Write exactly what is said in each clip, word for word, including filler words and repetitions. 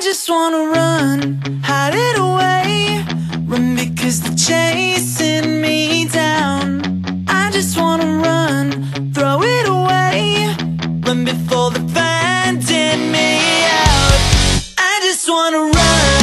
just wanna run, hide it away. Run because they're chasing me down. I just wanna run, throw it away. Run before they're finding me out. I just wanna run.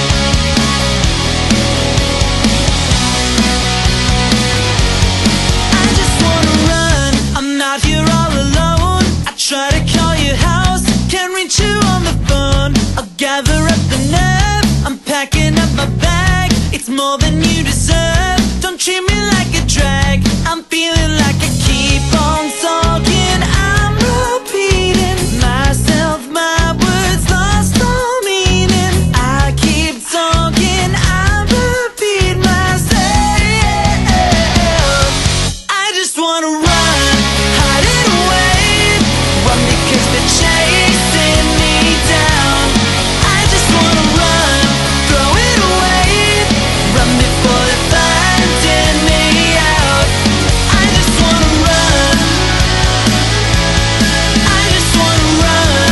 I just wanna run. I'm not here all alone. I try to call your house, can't reach you on the phone. I'll gather up the nerve, I'm packing up my bag. It's more than you deserve, don't treat me like a drag. I'm feeling like I keep on talking, I'm repeating myself, my words lost all meaning. I keep talking, I repeat myself. I just wanna run, hide it away. Run because they're chasing me down. I just wanna run, throw it away. Run before they're finding me out. I just wanna run. I just wanna run.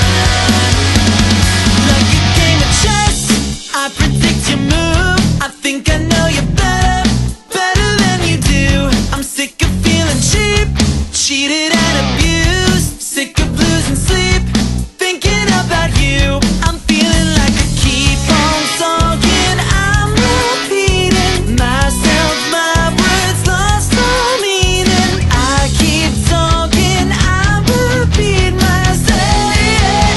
Like a game of chess, I predict your move. I think I know you better, better than you do. I'm sick of feeling cheap, cheated and abused. Sick of losing sleep, thinking about you. I'm feeling like I keep on talking, I'm repeating myself, my words lost all meaning. I keep talking, I repeat myself.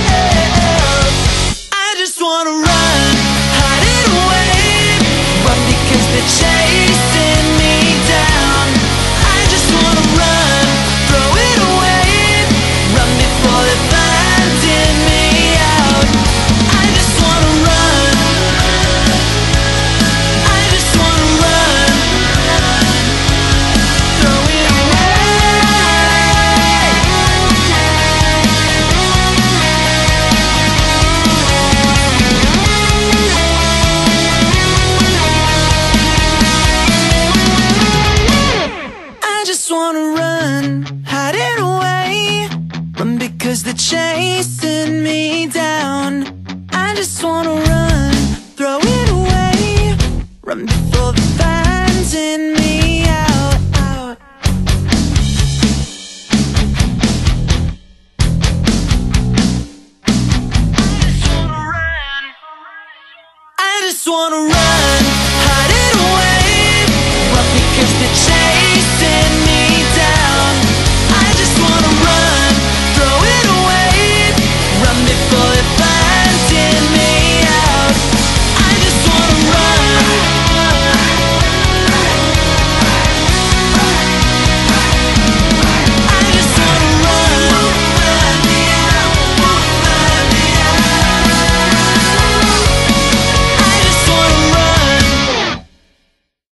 I just wanna run, hide it away. Run because they're chasing me down. I just wanna run, throw it away. Run before they're finding me out. I just wanna run. I just wanna run. Throw it away. I just wanna run, hide it away. Run because they're chasing me down. I just wanna run, throw it away. Run before they're finding me out, out. I just wanna run, hide it away. Run because they're chasing